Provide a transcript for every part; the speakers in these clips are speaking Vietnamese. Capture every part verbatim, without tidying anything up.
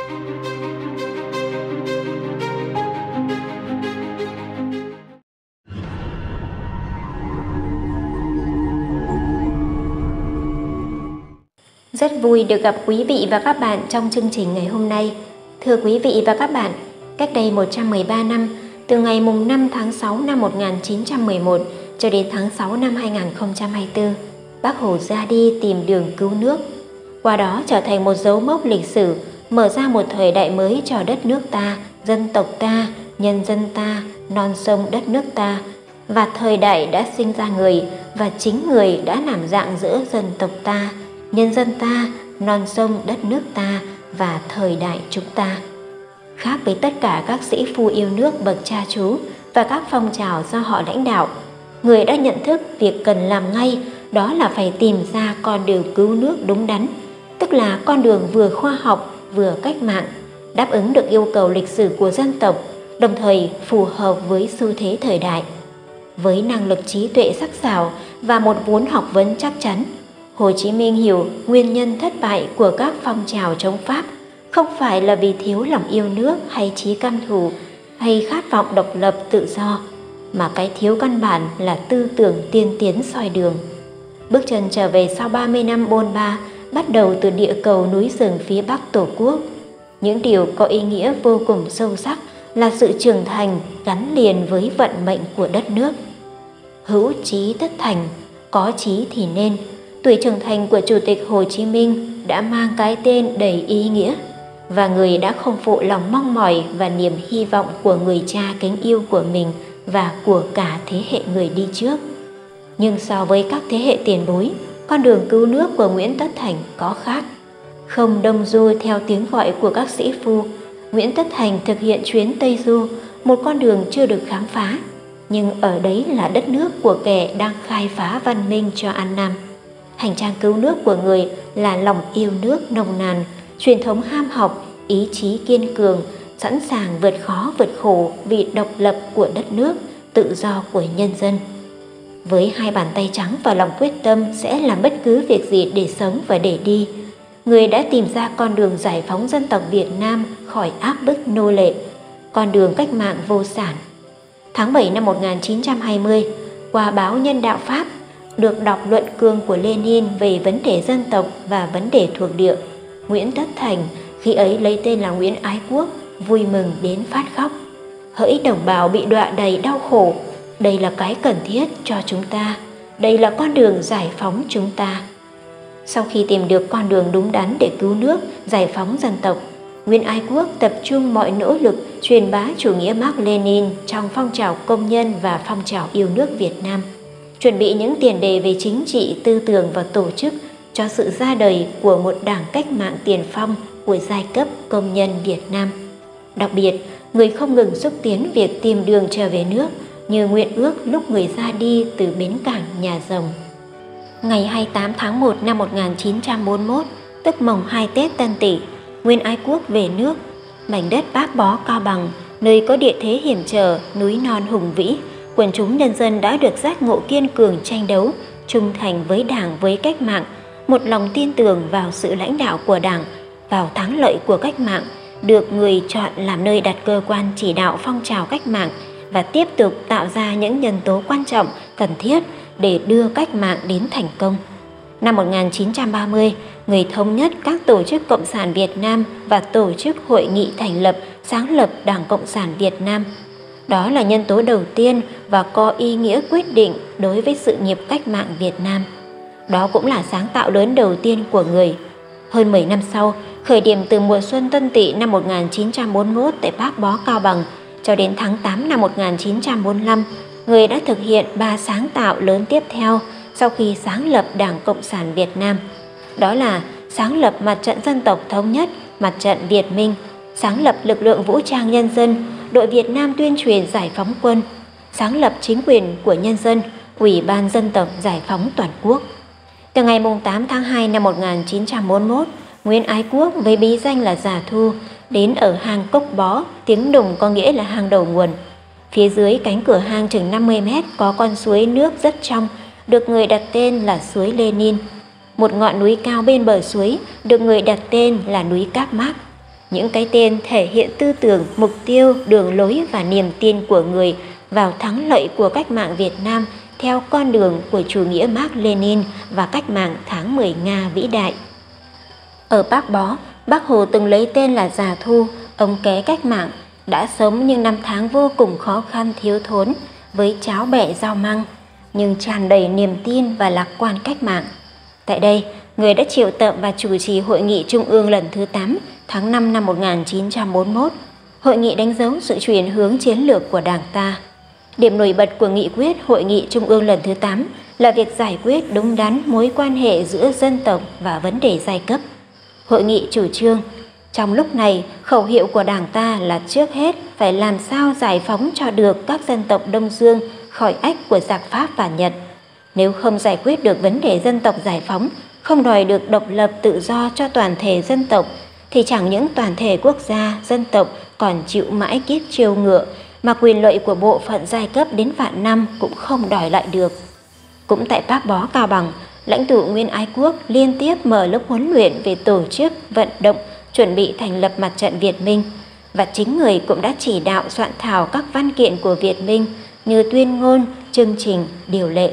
Rất vui được gặp quý vị và các bạn trong chương trình ngày hôm nay. Thưa quý vị và các bạn, cách đây một trăm mười ba năm, từ ngày mùng năm tháng sáu năm một nghìn chín trăm mười một cho đến tháng sáu năm hai nghìn không trăm hai mươi tư, Bác Hồ ra đi tìm đường cứu nước. Qua đó trở thành một dấu mốc lịch sử, mở ra một thời đại mới cho đất nước ta, dân tộc ta, nhân dân ta, non sông đất nước ta. Và thời đại đã sinh ra người, và chính người đã làm dạng giữa dân tộc ta, nhân dân ta, non sông đất nước ta và thời đại chúng ta. Khác với tất cả các sĩ phu yêu nước bậc cha chú và các phong trào do họ lãnh đạo, người đã nhận thức việc cần làm ngay đó là phải tìm ra con đường cứu nước đúng đắn, tức là con đường vừa khoa học vừa cách mạng, đáp ứng được yêu cầu lịch sử của dân tộc, đồng thời phù hợp với xu thế thời đại. Với năng lực trí tuệ sắc sảo và một vốn học vấn chắc chắn, Hồ Chí Minh hiểu nguyên nhân thất bại của các phong trào chống Pháp không phải là vì thiếu lòng yêu nước hay chí căm thù hay khát vọng độc lập tự do, mà cái thiếu căn bản là tư tưởng tiên tiến soi đường. Bước chân trở về sau ba mươi năm bôn ba, bắt đầu từ địa cầu núi rừng phía Bắc Tổ quốc. Những điều có ý nghĩa vô cùng sâu sắc là sự trưởng thành gắn liền với vận mệnh của đất nước. Hữu chí tất thành, có chí thì nên. Tuổi trưởng thành của Chủ tịch Hồ Chí Minh đã mang cái tên đầy ý nghĩa, và người đã không phụ lòng mong mỏi và niềm hy vọng của người cha kính yêu của mình và của cả thế hệ người đi trước. Nhưng so với các thế hệ tiền bối, con đường cứu nước của Nguyễn Tất Thành có khác. Không đông du theo tiếng gọi của các sĩ phu, Nguyễn Tất Thành thực hiện chuyến Tây Du, một con đường chưa được khám phá, nhưng ở đấy là đất nước của kẻ đang khai phá văn minh cho An Nam. Hành trang cứu nước của người là lòng yêu nước nồng nàn, truyền thống ham học, ý chí kiên cường, sẵn sàng vượt khó vượt khổ vì độc lập của đất nước, tự do của nhân dân. Với hai bàn tay trắng và lòng quyết tâm sẽ làm bất cứ việc gì để sống và để đi, người đã tìm ra con đường giải phóng dân tộc Việt Nam khỏi áp bức nô lệ, con đường cách mạng vô sản. Tháng bảy năm một nghìn chín trăm hai mươi, qua báo Nhân đạo Pháp, được đọc luận cương của Lenin về vấn đề dân tộc và vấn đề thuộc địa, Nguyễn Tất Thành, khi ấy lấy tên là Nguyễn Ái Quốc, vui mừng đến phát khóc. Hỡi đồng bào bị đọa đầy đau khổ, đây là cái cần thiết cho chúng ta, đây là con đường giải phóng chúng ta. Sau khi tìm được con đường đúng đắn để cứu nước, giải phóng dân tộc, Nguyễn Ái Quốc tập trung mọi nỗ lực truyền bá chủ nghĩa Mác Lênin trong phong trào công nhân và phong trào yêu nước Việt Nam, chuẩn bị những tiền đề về chính trị, tư tưởng và tổ chức cho sự ra đời của một đảng cách mạng tiền phong của giai cấp công nhân Việt Nam. Đặc biệt, người không ngừng xúc tiến việc tìm đường trở về nước, như nguyện ước lúc người ra đi từ bến cảng Nhà Rồng. Ngày hai mươi tám tháng một năm một nghìn chín trăm bốn mươi mốt, tức mồng hai Tết Tân Tỵ, Nguyễn Ái Quốc về nước. Mảnh đất bác bó Cao Bằng, nơi có địa thế hiểm trở, núi non hùng vĩ, quần chúng nhân dân đã được giác ngộ kiên cường tranh đấu, trung thành với Đảng, với cách mạng, một lòng tin tưởng vào sự lãnh đạo của Đảng, vào thắng lợi của cách mạng, được người chọn làm nơi đặt cơ quan chỉ đạo phong trào cách mạng và tiếp tục tạo ra những nhân tố quan trọng cần thiết để đưa cách mạng đến thành công. Năm một nghìn chín trăm ba mươi, người thống nhất các tổ chức Cộng sản Việt Nam và tổ chức hội nghị thành lập, sáng lập Đảng Cộng sản Việt Nam. Đó là nhân tố đầu tiên và có ý nghĩa quyết định đối với sự nghiệp cách mạng Việt Nam. Đó cũng là sáng tạo lớn đầu tiên của người. Hơn mười năm sau, khởi điểm từ mùa xuân Tân Tỵ năm một nghìn chín trăm bốn mươi mốt tại Bác Bó Cao Bằng cho đến tháng tám năm một nghìn chín trăm bốn mươi lăm, người đã thực hiện ba sáng tạo lớn tiếp theo sau khi sáng lập Đảng Cộng sản Việt Nam. Đó là sáng lập Mặt trận Dân tộc Thống nhất, Mặt trận Việt Minh, sáng lập lực lượng vũ trang nhân dân, Đội Việt Nam tuyên truyền giải phóng quân, sáng lập chính quyền của nhân dân, Ủy ban Dân tộc giải phóng toàn quốc. Từ ngày tám tháng hai năm một nghìn chín trăm bốn mươi mốt, Nguyễn Ái Quốc với bí danh là Già Thu đến ở hang Cốc Bó, tiếng Đùng có nghĩa là hang đầu nguồn. Phía dưới cánh cửa hang chừng năm mươi mét có con suối nước rất trong, được người đặt tên là suối Lenin. Một ngọn núi cao bên bờ suối được người đặt tên là núi Các Mác. Những cái tên thể hiện tư tưởng, mục tiêu, đường lối và niềm tin của người vào thắng lợi của cách mạng Việt Nam theo con đường của chủ nghĩa Mác Lênin và cách mạng tháng mười Nga vĩ đại. Ở Bác Bó, Bác Hồ từng lấy tên là Già Thu, ông ké cách mạng, đã sống những năm tháng vô cùng khó khăn thiếu thốn với cháo bẹ rau măng, nhưng tràn đầy niềm tin và lạc quan cách mạng. Tại đây, người đã triệu tập và chủ trì Hội nghị Trung ương lần thứ tám tháng năm năm một nghìn chín trăm bốn mươi mốt. Hội nghị đánh dấu sự chuyển hướng chiến lược của Đảng ta. Điểm nổi bật của nghị quyết Hội nghị Trung ương lần thứ tám là việc giải quyết đúng đắn mối quan hệ giữa dân tộc và vấn đề giai cấp. Hội nghị chủ trương, trong lúc này, khẩu hiệu của Đảng ta là trước hết phải làm sao giải phóng cho được các dân tộc Đông Dương khỏi ách của giặc Pháp và Nhật. Nếu không giải quyết được vấn đề dân tộc giải phóng, không đòi được độc lập tự do cho toàn thể dân tộc, thì chẳng những toàn thể quốc gia, dân tộc còn chịu mãi kiếp triều ngựa, mà quyền lợi của bộ phận giai cấp đến vạn năm cũng không đòi lại được. Cũng tại Bác Bó, Cao Bằng, lãnh tụ Nguyễn Ái Quốc liên tiếp mở lớp huấn luyện về tổ chức, vận động, chuẩn bị thành lập mặt trận Việt Minh, và chính người cũng đã chỉ đạo soạn thảo các văn kiện của Việt Minh như tuyên ngôn, chương trình, điều lệ.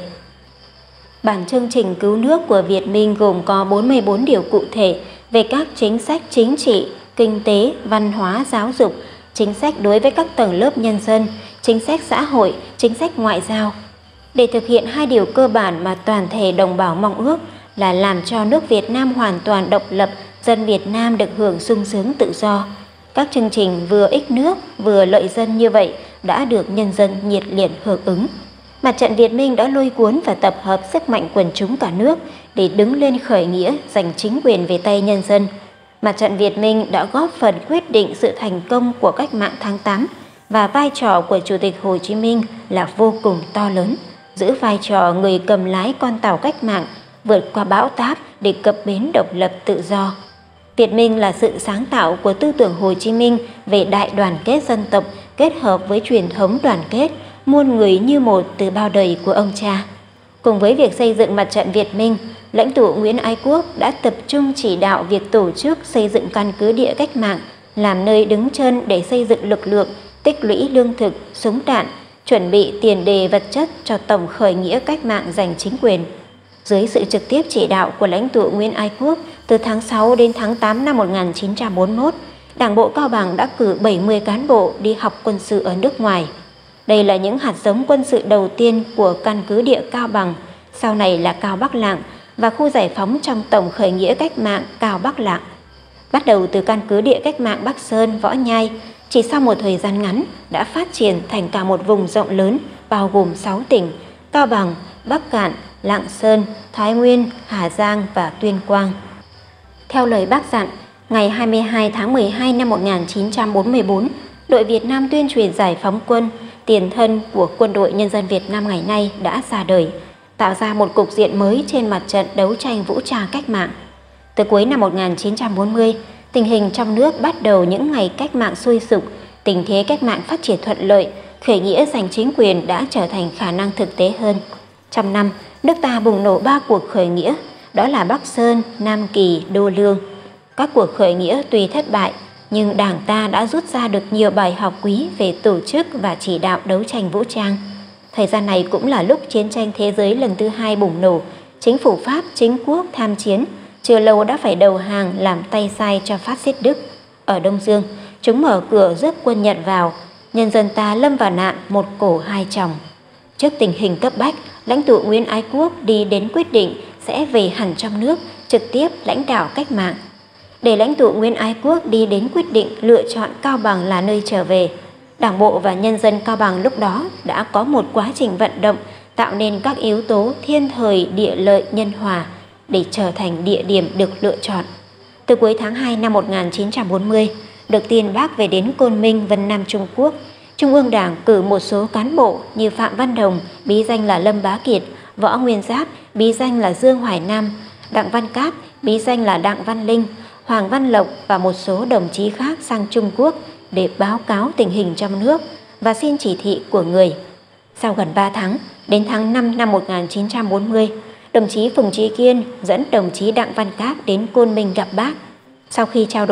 Bản chương trình cứu nước của Việt Minh gồm có bốn mươi bốn điều cụ thể về các chính sách chính trị, kinh tế, văn hóa, giáo dục, chính sách đối với các tầng lớp nhân dân, chính sách xã hội, chính sách ngoại giao. Để thực hiện hai điều cơ bản mà toàn thể đồng bào mong ước là làm cho nước Việt Nam hoàn toàn độc lập, dân Việt Nam được hưởng sung sướng tự do. Các chương trình vừa ích nước vừa lợi dân như vậy đã được nhân dân nhiệt liệt hưởng ứng. Mặt trận Việt Minh đã lôi cuốn và tập hợp sức mạnh quần chúng cả nước để đứng lên khởi nghĩa giành chính quyền về tay nhân dân. Mặt trận Việt Minh đã góp phần quyết định sự thành công của cách mạng tháng tám, và vai trò của Chủ tịch Hồ Chí Minh là vô cùng to lớn, giữ vai trò người cầm lái con tàu cách mạng vượt qua bão táp để cập bến độc lập tự do. Việt Minh là sự sáng tạo của tư tưởng Hồ Chí Minh về đại đoàn kết dân tộc kết hợp với truyền thống đoàn kết, muôn người như một từ bao đời của ông cha. Cùng với việc xây dựng mặt trận Việt Minh, lãnh tụ Nguyễn Ái Quốc đã tập trung chỉ đạo việc tổ chức xây dựng căn cứ địa cách mạng, làm nơi đứng chân để xây dựng lực lượng, tích lũy lương thực, súng đạn, chuẩn bị tiền đề vật chất cho tổng khởi nghĩa cách mạng giành chính quyền. Dưới sự trực tiếp chỉ đạo của lãnh tụ Nguyễn Ái Quốc, từ tháng sáu đến tháng tám năm một nghìn chín trăm bốn mươi mốt, Đảng bộ Cao Bằng đã cử bảy mươi cán bộ đi học quân sự ở nước ngoài. Đây là những hạt giống quân sự đầu tiên của căn cứ địa Cao Bằng, sau này là Cao Bắc Lạng, và khu giải phóng trong tổng khởi nghĩa cách mạng Cao Bắc Lạng. Bắt đầu từ căn cứ địa cách mạng Bắc Sơn, Võ Nhai, chỉ sau một thời gian ngắn đã phát triển thành cả một vùng rộng lớn bao gồm sáu tỉnh: Cao Bằng, Bắc Kạn, Lạng Sơn, Thái Nguyên, Hà Giang và Tuyên Quang. Theo lời Bác dặn, ngày hai mươi hai tháng mười hai năm một nghìn chín trăm bốn mươi tư, đội Việt Nam tuyên truyền giải phóng quân, tiền thân của Quân đội Nhân dân Việt Nam ngày nay đã ra đời, tạo ra một cục diện mới trên mặt trận đấu tranh vũ trang cách mạng. Từ cuối năm một nghìn chín trăm bốn mươi, tình hình trong nước bắt đầu những ngày cách mạng sôi sục, tình thế cách mạng phát triển thuận lợi, khởi nghĩa giành chính quyền đã trở thành khả năng thực tế hơn. Trong năm, nước ta bùng nổ ba cuộc khởi nghĩa, đó là Bắc Sơn, Nam Kỳ, Đô Lương. Các cuộc khởi nghĩa tuy thất bại, nhưng Đảng ta đã rút ra được nhiều bài học quý về tổ chức và chỉ đạo đấu tranh vũ trang. Thời gian này cũng là lúc chiến tranh thế giới lần thứ hai bùng nổ, chính phủ Pháp chính quốc tham chiến, chưa lâu đã phải đầu hàng làm tay sai cho phát xít Đức. Ở Đông Dương, chúng mở cửa rước quân Nhật vào, nhân dân ta lâm vào nạn một cổ hai chồng. Trước tình hình cấp bách, lãnh tụ Nguyễn Ái Quốc đi đến quyết định sẽ về hẳn trong nước, trực tiếp lãnh đạo cách mạng. Để lãnh tụ Nguyễn Ái Quốc đi đến quyết định lựa chọn Cao Bằng là nơi trở về, Đảng bộ và nhân dân Cao Bằng lúc đó đã có một quá trình vận động tạo nên các yếu tố thiên thời địa lợi nhân hòa để trở thành địa điểm được lựa chọn. Từ cuối tháng hai năm một nghìn chín trăm bốn mươi, được tin Bác về đến Côn Minh, Vân Nam Trung Quốc, Trung ương Đảng cử một số cán bộ như Phạm Văn Đồng, bí danh là Lâm Bá Kiệt, Võ Nguyên Giáp, bí danh là Dương Hoài Nam, Đặng Văn Cát, bí danh là Đặng Văn Linh, Hoàng Văn Lộc và một số đồng chí khác sang Trung Quốc để báo cáo tình hình trong nước và xin chỉ thị của người. Sau gần ba tháng, đến tháng năm năm một nghìn chín trăm bốn mươi, đồng chí Phùng Trí Kiên dẫn đồng chí Đặng Văn Cát đến Côn Minh gặp Bác. Sau khi trao đổi,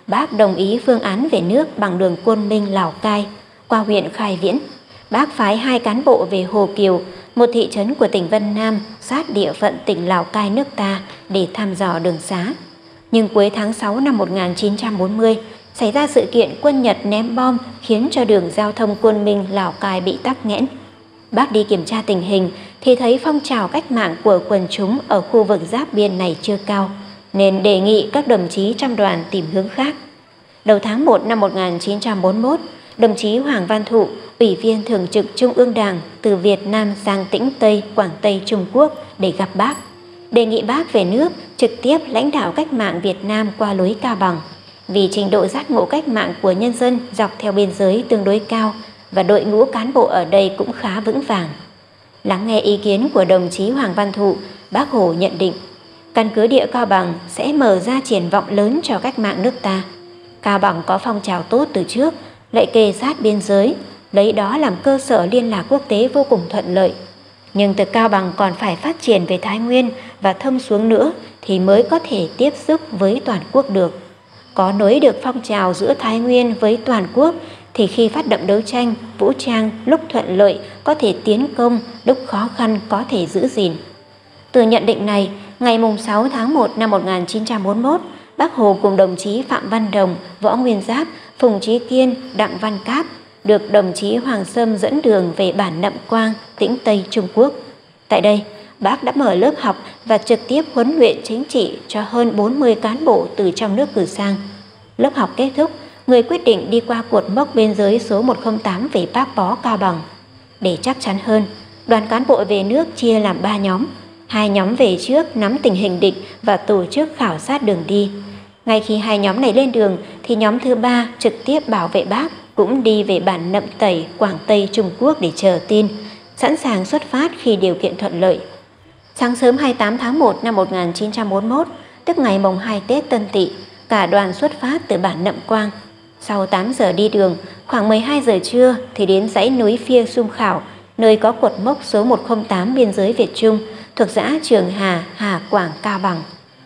Bác đồng ý phương án về nước bằng đường Côn Minh Lào Cai qua huyện Khai Viễn. Bác phái hai cán bộ về Hồ Kiều, một thị trấn của tỉnh Vân Nam sát địa phận tỉnh Lào Cai nước ta để thăm dò đường xá. Nhưng cuối tháng sáu năm một nghìn chín trăm bốn mươi, xảy ra sự kiện quân Nhật ném bom khiến cho đường giao thông Côn Minh Lào Cai bị tắc nghẽn. Bác đi kiểm tra tình hình thì thấy phong trào cách mạng của quần chúng ở khu vực giáp biên này chưa cao, nên đề nghị các đồng chí trong đoàn tìm hướng khác. Đầu tháng một năm một nghìn chín trăm bốn mươi mốt, đồng chí Hoàng Văn Thụ, Ủy viên Thường trực Trung ương Đảng từ Việt Nam sang Tĩnh Tây, Quảng Tây Trung Quốc để gặp bác, đề nghị bác về nước trực tiếp lãnh đạo cách mạng Việt Nam qua lối Cao Bằng, vì trình độ giác ngộ cách mạng của nhân dân dọc theo biên giới tương đối cao và đội ngũ cán bộ ở đây cũng khá vững vàng. Lắng nghe ý kiến của đồng chí Hoàng Văn Thụ, Bác Hồ nhận định căn cứ địa Cao Bằng sẽ mở ra triển vọng lớn cho cách mạng nước ta. Cao Bằng có phong trào tốt từ trước, lại kề sát biên giới, lấy đó làm cơ sở liên lạc quốc tế vô cùng thuận lợi. Nhưng từ Cao Bằng còn phải phát triển về Thái Nguyên và thâm xuống nữa thì mới có thể tiếp xúc với toàn quốc được. Có nối được phong trào giữa Thái Nguyên với toàn quốc thì khi phát động đấu tranh, vũ trang lúc thuận lợi có thể tiến công, lúc khó khăn có thể giữ gìn. Từ nhận định này, ngày sáu tháng một năm một nghìn chín trăm bốn mươi mốt, Bác Hồ cùng đồng chí Phạm Văn Đồng, Võ Nguyên Giáp, Phùng Chí Kiên, Đặng Văn Cáp được đồng chí Hoàng Sâm dẫn đường về bản Nậm Quang, Tĩnh Tây Trung Quốc. Tại đây, bác đã mở lớp học và trực tiếp huấn luyện chính trị cho hơn bốn mươi cán bộ từ trong nước cử sang. Lớp học kết thúc, người quyết định đi qua cột mốc biên giới số một không tám về Bác Bó, Cao Bằng. Để chắc chắn hơn, đoàn cán bộ về nước chia làm ba nhóm. Hai nhóm về trước nắm tình hình địch và tổ chức khảo sát đường đi. Ngay khi hai nhóm này lên đường thì nhóm thứ ba trực tiếp bảo vệ bác cũng đi về bản Nậm Tẩy, Quảng Tây Trung Quốc để chờ tin, sẵn sàng xuất phát khi điều kiện thuận lợi. Sáng sớm hai mươi tám tháng một năm một nghìn chín trăm bốn mươi mốt, tức ngày mồng hai Tết Tân Tỵ, cả đoàn xuất phát từ bản Nậm Quang. Sau tám giờ đi đường, khoảng mười hai giờ trưa thì đến dãy núi Phia Sum Khảo, nơi có cột mốc số một không tám biên giới Việt Trung, thuộc xã Trường Hà, Hà Quảng, Cao Bằng.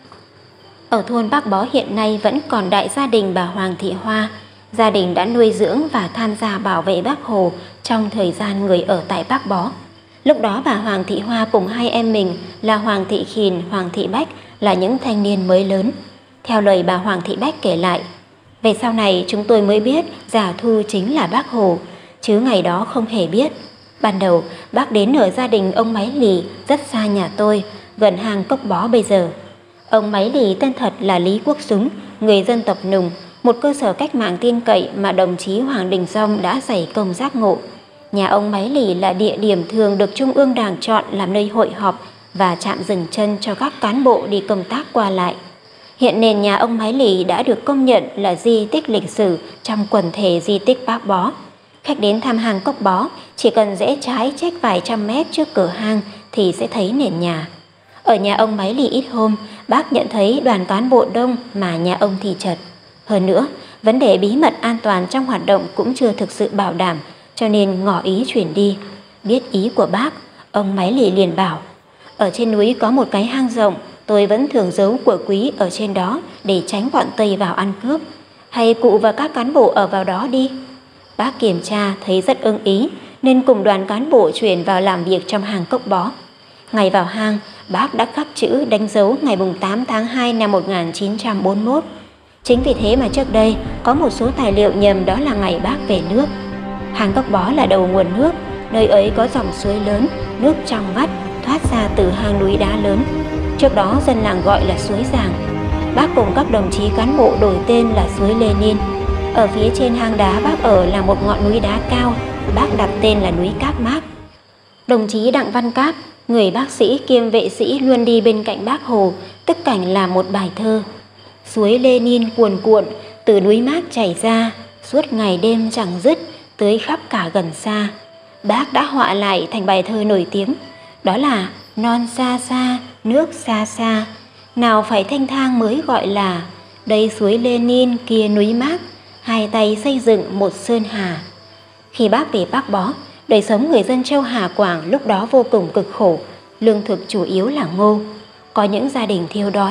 Ở thôn Bác Bó hiện nay vẫn còn đại gia đình bà Hoàng Thị Hoa. Gia đình đã nuôi dưỡng và tham gia bảo vệ Bác Hồ trong thời gian người ở tại Bác Bó. Lúc đó bà Hoàng Thị Hoa cùng hai em mình là Hoàng Thị Khìn, Hoàng Thị Bách là những thanh niên mới lớn. Theo lời bà Hoàng Thị Bách kể lại, về sau này chúng tôi mới biết Già Thu chính là Bác Hồ, chứ ngày đó không hề biết. Ban đầu bác đến ở gia đình ông Máy Lì rất xa nhà tôi, gần hang Cốc Bó bây giờ. Ông Máy Lì tên thật là Lý Quốc Súng, người dân tộc Nùng, một cơ sở cách mạng tin cậy mà đồng chí Hoàng Đình Dông đã dày công giác ngộ. Nhà ông Máy Lì là địa điểm thường được Trung ương Đảng chọn làm nơi hội họp và trạm dừng chân cho các cán bộ đi công tác qua lại. Hiện nền nhà ông Máy Lì đã được công nhận là di tích lịch sử trong quần thể di tích Bác Bó. Khách đến thăm hang Cốc Bó chỉ cần rẽ trái chếch vài trăm mét trước cửa hang thì sẽ thấy nền nhà. Ở nhà ông Máy Lì ít hôm, bác nhận thấy đoàn cán bộ đông mà nhà ông thì chật. Hơn nữa, vấn đề bí mật an toàn trong hoạt động cũng chưa thực sự bảo đảm, cho nên ngỏ ý chuyển đi. Biết ý của bác, ông Máy Lì liền bảo, ở trên núi có một cái hang rộng, tôi vẫn thường giấu của quý ở trên đó để tránh bọn Tây vào ăn cướp. Hay cụ và các cán bộ ở vào đó đi. Bác kiểm tra thấy rất ưng ý nên cùng đoàn cán bộ chuyển vào làm việc trong hang Cốc Bó. Ngày vào hang, bác đã khắc chữ đánh dấu ngày tám tháng hai năm một nghìn chín trăm bốn mươi mốt. Chính vì thế mà trước đây có một số tài liệu nhầm đó là ngày bác về nước. Hang Cốc Bó là đầu nguồn nước, nơi ấy có dòng suối lớn, nước trong vắt thoát ra từ hang núi đá lớn. Trước đó dân làng gọi là suối Giàng. Bác cùng các đồng chí cán bộ đổi tên là suối Lenin. Ở phía trên hang đá bác ở là một ngọn núi đá cao, bác đặt tên là núi Cáp Mác. Đồng chí Đặng Văn Cáp, người bác sĩ kiêm vệ sĩ luôn đi bên cạnh Bác Hồ, tức cảnh là một bài thơ. Suối Lenin cuồn cuộn, từ núi Mác chảy ra, suốt ngày đêm chẳng dứt, tưới khắp cả gần xa. Bác đã họa lại thành bài thơ nổi tiếng, đó là non xa xa, nước xa xa, nào phải thanh thang mới gọi là, đây suối Lenin kia núi Mác, hai tay xây dựng một sơn hà. Khi bác về Bác Bó, đời sống người dân châu Hà Quảng lúc đó vô cùng cực khổ, lương thực chủ yếu là ngô. Có những gia đình thiếu đói,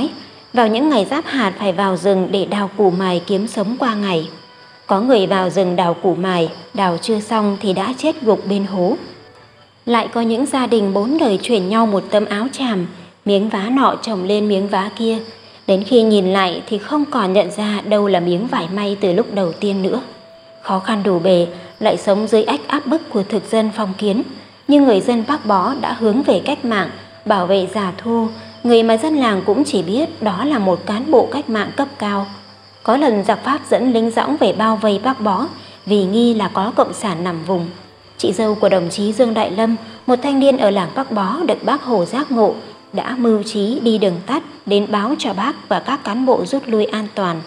Vào những ngày giáp hạt phải vào rừng để đào củ mài kiếm sống qua ngày. Có người vào rừng đào củ mài, đào chưa xong thì đã chết gục bên hố. Lại có những gia đình bốn đời chuyển nhau một tấm áo chàm, miếng vá nọ chồng lên miếng vá kia. Đến khi nhìn lại thì không còn nhận ra đâu là miếng vải may từ lúc đầu tiên nữa. Khó khăn đủ bề, lại sống dưới ách áp bức của thực dân phong kiến. Nhưng người dân Bác Bó đã hướng về cách mạng, bảo vệ Già Thu, người mà dân làng cũng chỉ biết đó là một cán bộ cách mạng cấp cao. Có lần giặc Pháp dẫn lính dõng về bao vây Bác Bó vì nghi là có cộng sản nằm vùng. Chị dâu của đồng chí Dương Đại Lâm, một thanh niên ở làng Bác Bó được Bác Hồ giác ngộ, đã mưu trí đi đường tắt đến báo cho bác và các cán bộ rút lui an toàn.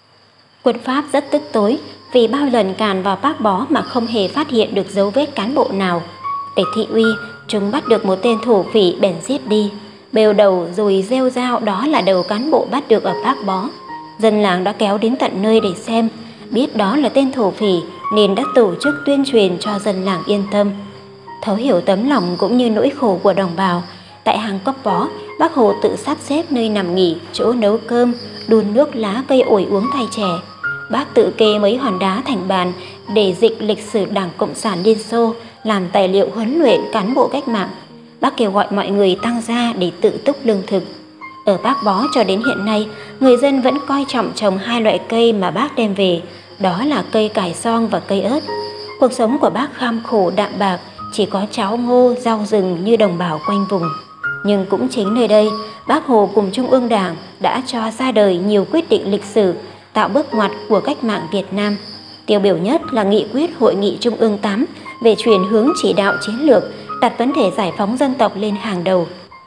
Quân Pháp rất tức tối vì bao lần càn vào Bác Bó mà không hề phát hiện được dấu vết cán bộ nào. Để thị uy, chúng bắt được một tên thổ phỉ bèn giết đi, bêu đầu rồi rêu rao đó là đầu cán bộ bắt được ở Bác Bó. Dân làng đã kéo đến tận nơi để xem, biết đó là tên thổ phỉ nên đã tổ chức tuyên truyền cho dân làng yên tâm. Thấu hiểu tấm lòng cũng như nỗi khổ của đồng bào, tại hang Cấp Bó, Bác Hồ tự sắp xếp nơi nằm nghỉ, chỗ nấu cơm, đun nước lá cây ổi uống thay chè. Bác tự kê mấy hòn đá thành bàn để dịch lịch sử Đảng Cộng sản Liên Xô làm tài liệu huấn luyện cán bộ cách mạng. Bác kêu gọi mọi người tăng gia để tự túc lương thực. Ở Bác Bó cho đến hiện nay, người dân vẫn coi trọng trồng hai loại cây mà bác đem về, đó là cây cải xoong và cây ớt. Cuộc sống của bác kham khổ đạm bạc, chỉ có cháo ngô, rau rừng như đồng bào quanh vùng. Nhưng cũng chính nơi đây, Bác Hồ cùng Trung ương Đảng đã cho ra đời nhiều quyết định lịch sử, tạo bước ngoặt của cách mạng Việt Nam. Tiêu biểu nhất là nghị quyết Hội nghị Trung ương tám về chuyển hướng chỉ đạo chiến lược, đặt vấn đề giải phóng dân tộc lên hàng đầu.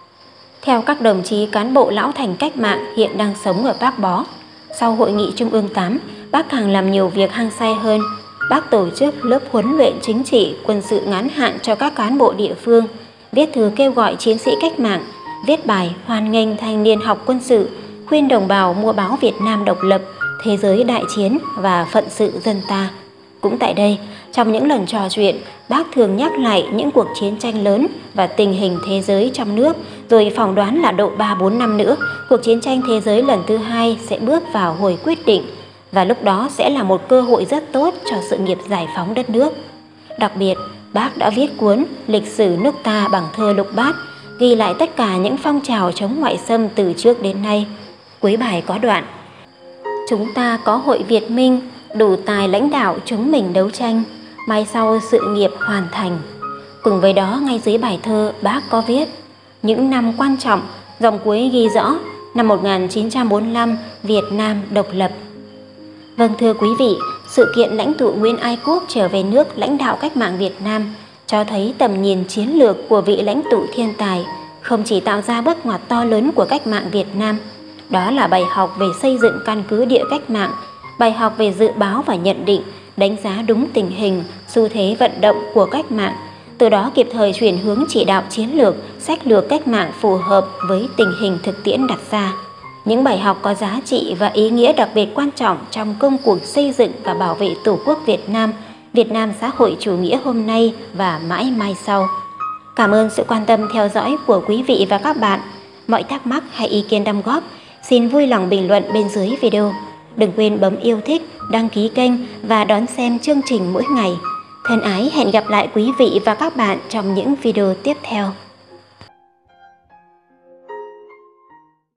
Theo các đồng chí cán bộ lão thành cách mạng hiện đang sống ở Bác Bó, sau Hội nghị Trung ương tám, bác càng làm nhiều việc hăng say hơn. Bác tổ chức lớp huấn luyện chính trị, quân sự ngắn hạn cho các cán bộ địa phương, viết thư kêu gọi chiến sĩ cách mạng, viết bài hoan nghênh thanh niên học quân sự, khuyên đồng bào mua báo Việt Nam độc lập, Thế giới đại chiến và Phận sự dân ta. Cũng tại đây, trong những lần trò chuyện, bác thường nhắc lại những cuộc chiến tranh lớn và tình hình thế giới trong nước, rồi phỏng đoán là độ ba bốn năm nữa, cuộc chiến tranh thế giới lần thứ hai sẽ bước vào hồi quyết định, và lúc đó sẽ là một cơ hội rất tốt cho sự nghiệp giải phóng đất nước. Đặc biệt, bác đã viết cuốn Lịch sử nước ta bằng thơ lục bát, ghi lại tất cả những phong trào chống ngoại xâm từ trước đến nay. Cuối bài có đoạn: chúng ta có Hội Việt Minh, đủ tài lãnh đạo chúng mình đấu tranh, mai sau sự nghiệp hoàn thành. Cùng với đó, ngay dưới bài thơ, bác có viết những năm quan trọng, dòng cuối ghi rõ năm một nghìn chín trăm bốn mươi lăm Việt Nam độc lập. Vâng, thưa quý vị, sự kiện lãnh tụ Nguyễn Ái Quốc trở về nước lãnh đạo cách mạng Việt Nam cho thấy tầm nhìn chiến lược của vị lãnh tụ thiên tài, không chỉ tạo ra bước ngoặt to lớn của cách mạng Việt Nam. Đó là bài học về xây dựng căn cứ địa cách mạng, bài học về dự báo và nhận định, đánh giá đúng tình hình, xu thế vận động của cách mạng, từ đó kịp thời chuyển hướng chỉ đạo chiến lược, sách lược cách mạng phù hợp với tình hình thực tiễn đặt ra. Những bài học có giá trị và ý nghĩa đặc biệt quan trọng trong công cuộc xây dựng và bảo vệ Tổ quốc Việt Nam, Việt Nam xã hội chủ nghĩa hôm nay và mãi mai sau. Cảm ơn sự quan tâm theo dõi của quý vị và các bạn. Mọi thắc mắc hay ý kiến đóng góp, xin vui lòng bình luận bên dưới video. Đừng quên bấm yêu thích, đăng ký kênh và đón xem chương trình mỗi ngày. Thân ái hẹn gặp lại quý vị và các bạn trong những video tiếp theo.